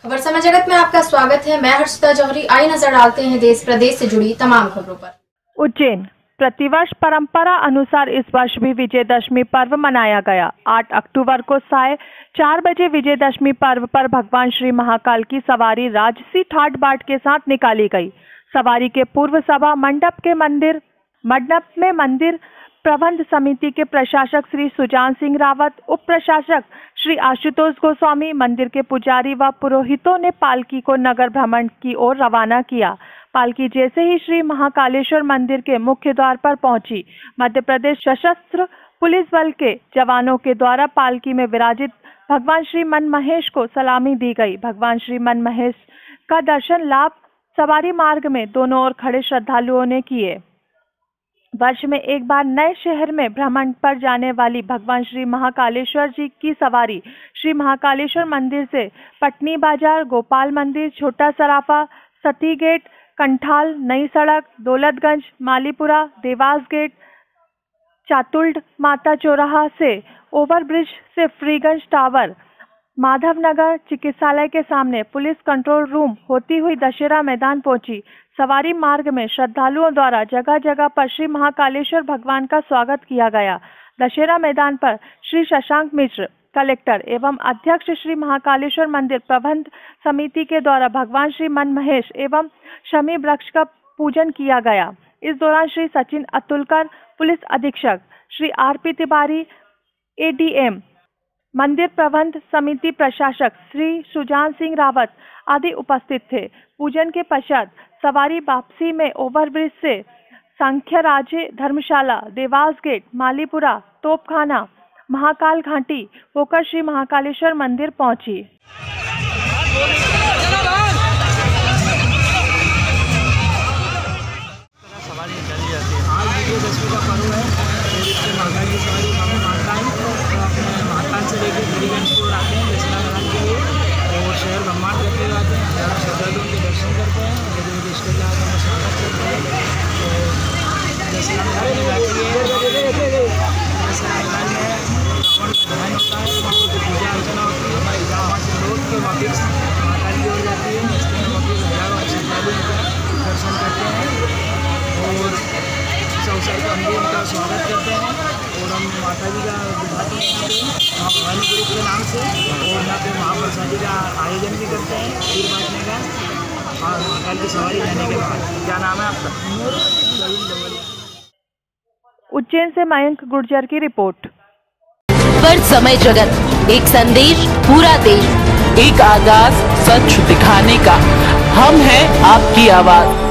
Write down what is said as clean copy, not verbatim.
खबर समय जगत में आपका स्वागत है। मैं हर्षिता जौहरी। आई नजर डालते हैं देश प्रदेश से जुड़ी तमाम खबरों पर। उज्जैन प्रतिवर्ष परंपरा अनुसार इस वर्ष भी विजयदशमी पर्व मनाया गया। 8 अक्टूबर को साय 4 बजे विजयदशमी पर्व पर भगवान श्री महाकाल की सवारी राजसी ठाट बाट के साथ निकाली गई। सवारी के पूर्व सभा मंडप में मंदिर प्रबंध समिति के प्रशासक श्री सुजान सिंह रावत, उप प्रशासक श्री आशुतोष गोस्वामी, मंदिर के पुजारी व पुरोहितों ने पालकी को नगर भ्रमण की ओर रवाना किया। पालकी जैसे ही श्री महाकालेश्वर मंदिर के मुख्य द्वार पर पहुंची, मध्य प्रदेश सशस्त्र पुलिस बल के जवानों के द्वारा पालकी में विराजित भगवान श्री मनमहेश को सलामी दी गई। भगवान श्री मनमहेश का दर्शन लाभ सवारी मार्ग में दोनों ओर खड़े श्रद्धालुओं ने किए। वर्ष में एक बार नए शहर में भ्रमण पर जाने वाली भगवान श्री महाकालेश्वर जी की सवारी श्री महाकालेश्वर मंदिर से पटनी बाजार, गोपाल मंदिर, छोटा सराफा, सती गेट, कंठाल, नई सड़क, दौलतगंज, मालीपुरा, देवास गेट, चातुल्ड माता चौराहा से ओवरब्रिज से फ्रीगंज टावर, माधवनगर चिकित्सालय के सामने पुलिस कंट्रोल रूम होती हुई दशहरा मैदान पहुंची। सवारी मार्ग में श्रद्धालुओं द्वारा जगह जगह पर श्री महाकालेश्वर भगवान का स्वागत किया गया। दशहरा मैदान पर श्री शशांक मिश्र, कलेक्टर एवं अध्यक्ष श्री महाकालेश्वर मंदिर प्रबंध समिति के द्वारा भगवान श्री मनमहेश एवं शमी वृक्ष का पूजन किया गया। इस दौरान श्री सचिन अतुलकर, पुलिस अधीक्षक श्री आरपी तिवारी, एडीएम मंदिर प्रबंध समिति प्रशासक श्री सुजान सिंह रावत आदि उपस्थित थे। पूजन के पश्चात सवारी वापसी में ओवरब्रिज से सांख्य राज्य धर्मशाला, देवास गेट, मालीपुरा, तोपखाना, महाकाल घाटी होकर श्री महाकालेश्वर मंदिर पहुंची। सवारी चली जाती है। आज विजयदशमी का पर्व है और इसमें माता की सवारी अपने महाकाल से लेकर गिरिगंज की ओर आते हैं दशहरा मैदान के लिए और शहर ब्रह्मांड करते जाते हैं। हजारों श्रद्धालुओं के दर्शन करते हैं, रिश्तेदार का स्वागत करते हैं और दशहरा मैदान में जाती है। दशहरा मैदान में रावण का दहन होता है, वहाँ की पूजा अर्चना होती है। वहाँ से लौट के वापिस महाकाल की ओर जाती है। रस्ते में वापिस हजारों श्रद्धालु उनका दर्शन करते हैं और इस अवसर पर हम भी उनका स्वागत करते हैं और हम माता जी का उद्घाटन करते हैं वहाँ भवानी ग्रुप के नाम से और यहाँ पे महाप्रसादी का आयोजन भी करते हैं खीर बांटने का और महाकाल की सवारी जाने के बाद। क्या नाम है आपका? उज्जैन से मयंक गुर्जर की रिपोर्ट। पर समय जगत, एक संदेश पूरा देश, एक आगाज सच दिखाने का। हम हैं आपकी आवाज।